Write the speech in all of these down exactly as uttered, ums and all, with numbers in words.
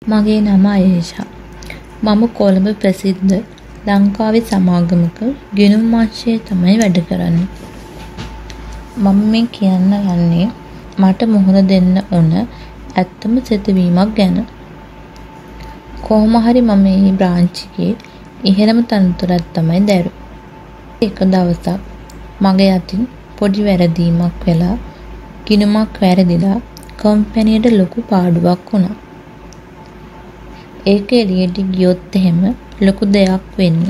මගේ නම අයේෂා. මම කොළඹ ප්‍රසිද්ධ ලංකාවේ සමාගමක ගිණුම් අංශයේ තමයි වැඩ කරන්නේ. මම මේ කියන්න යන්නේ මට මුහුණ දෙන්න ඕන ඇත්තම සිදුවීමක් ගැන. කොහොම හරි මම මේ බ්‍රාන්ච් එකේ ඉහළම තනතුරක් තමයි දැරුවේ. එක දවසක් මගේ අතින් පොඩි වැරදීමක් වෙලා ගිණුමක් වැරදිලා කම්පැනියට ලොකු පාඩුවක් වුණා. ඒක එළියට ගියොත් එහෙම ලොකු දෙයක් වෙන්නේ.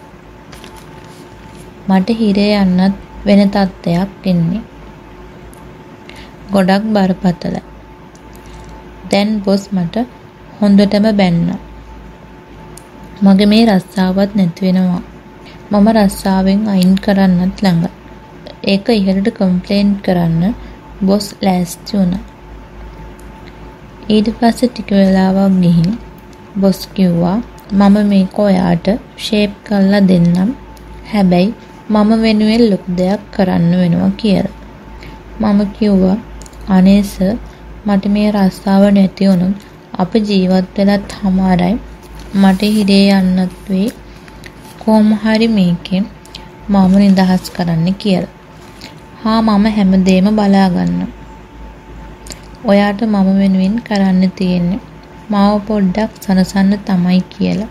මට හිරේ යන්නත් වෙන තත්ත්වයක් එන්නේ. ගොඩක් බරපතලයි. දැන් බොස් මට හොඳටම බැන්නා. මගේ මේ රස්සාවත් නැති වෙනවා. මම රස්සාවෙන් අයින් කරන්නත් ළඟ. ඒක ඉහළට කම්ප්ලේන්ට් කරන්න බොස් ලෑස්ති වුණා. ඊට පස්සේ ටික වෙලාවක් ගිහින් බොස් කිව්වා මම මේක ඔයාට ෂේප් කරලා දෙන්නම්. හැබැයි මම වෙනුවෙන් ලොකු දෙයක් කරන්න වෙනවා කියලා. මම කිව්වා අනේ සර් මට මේ රස්සාව නැති වුණොත් අප ජීවත් වෙලත් හමාරයි. මට හිරේ යන්නත් වෙයි. කොහොම හරි මේකෙන් මම නිදහස් කරන්න කියලා. හා මම හැමදේම බලා ගන්නවා. ඔයාට මම වෙනුවෙන් කරන්න තියෙන්නේ මාව පොඩ්ඩක් සනසන්න තමයි කියලා.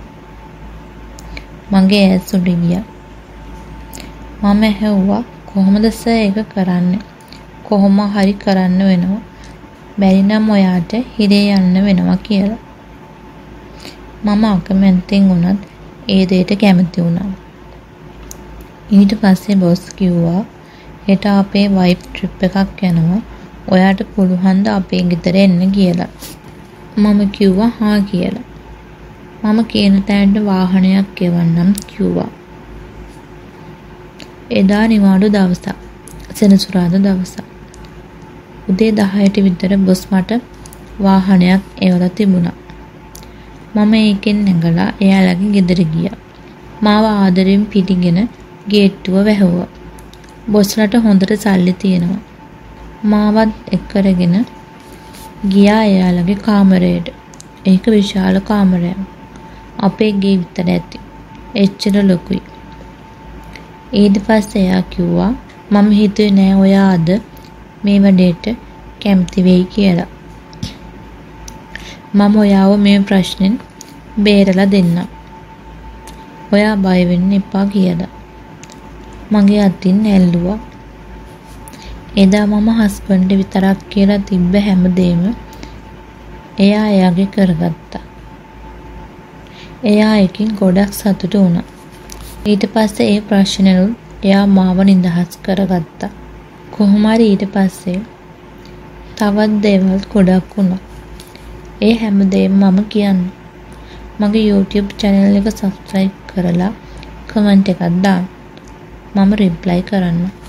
මගේ ඇස් උඩ ගියා. මම ඇහුවා කොහොමද සර් ඒක කරන්නේ? කොහොම හරි කරන්න වෙනවා. බැරි නම් ඔයාට හිරේ යන්න වෙනවා කියලා. මම අකමැත්තෙන් වුණත් ඒ දෙයට කැමති වුණා. ඊට පස්සේ බොස් කිව්වා හෙට අපේ වයිෆ් ට්‍රිප් එකක් යනවා. ඔයාට පුළුවන් ද අපේ ගෙදර එන්න කියලා. මම කිව්වා හා කියලා. මම කියන තැනට වාහනයක් ගෙවන්නම් කිව්වා. එදා නිවාඩු දවසක්. සෙනසුරාදා දවසක්. උදේ දහයට විතර බොස් මට වාහනයක් එවලා තිබුණා. මම ඒකෙන් නැගලා එයාලගේ ගෙදර ගියා. මාව ආදරෙන් පිටිගෙන ගේට්ටුව වැහුවා. බොස්ලට හොඳට සල්ලි තියෙනවා. මාවත් එක්කරගෙන ගියා එයාලගේ කාමරයට. ඒක විශාල කාමරයක්. අපේ ගේ විතර ඇති. එච්චර ලොකුයි. ඊට පස්සේ එයා කිව්වා මම හිතුවේ නෑ ඔයා අද මේ වැඩේට කැමති වෙයි කියලා. මම ඔයාව මේ ප්‍රශ්නෙන් බේරලා දෙන්නම්. ඔයා බය වෙන්න එපා කියලා. මගේ අතින් ඇල්ලුවා. එදා මම හස්බන්ඩ් විතරක් කියලා තිබ්බ හැමදේම එයා එයාගේ කරගත්තා. එයා එකකින් ගොඩක් සතුටු වුණා. ඊට පස්සේ ඒ ප්‍රශ්නෙනුත් එයා මාව නිදහස් කරගත්තා. කොහොම හරි ඊට පස්සේ තවත් දේවල් ගොඩක් වුණා. ඒ හැමදේම මම කියන්නේ. මගේ YouTube channel එක subscribe කරලා comment එකක් දාන්න. මම reply කරන්න.